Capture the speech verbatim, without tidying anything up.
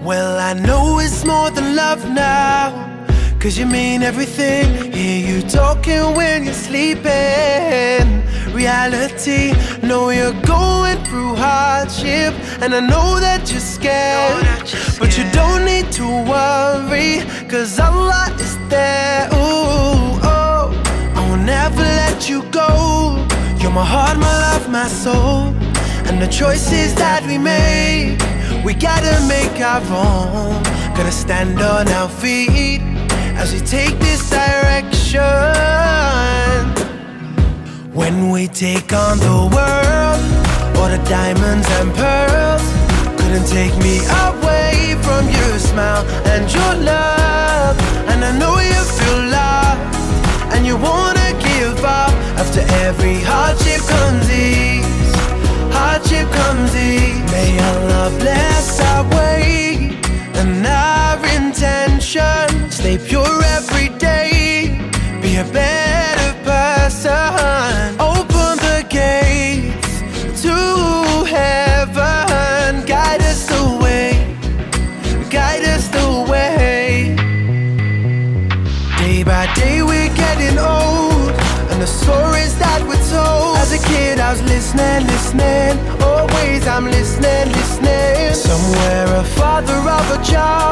Well, I know it's more than love now, 'cause you mean everything. Hear you talking when you're sleeping. Reality, know you're going through hardship, and I know that you're scared, that you're scared. But you don't need to worry, 'cause Allah is there. Ooh, oh, I will never let you go. You're my heart, my love, my soul. And the choices that we make, we gotta make our own. Gonna stand on our feet as we take this direction. When we take on the world, all the diamonds and pearls couldn't take me away from your smile and your love. And I know you feel lost, and you wanna give up. After every hardship comes ease, hardship comes ease. May Allah bless our way and our intention. Stay pure every day, be a better person. Open the gates to heaven. Guide us the way, guide us the way. Day by day we're getting old, and the stories that we're told. As a kid I was listening, listening. Always I'm listening, listening. Somewhere a father of a child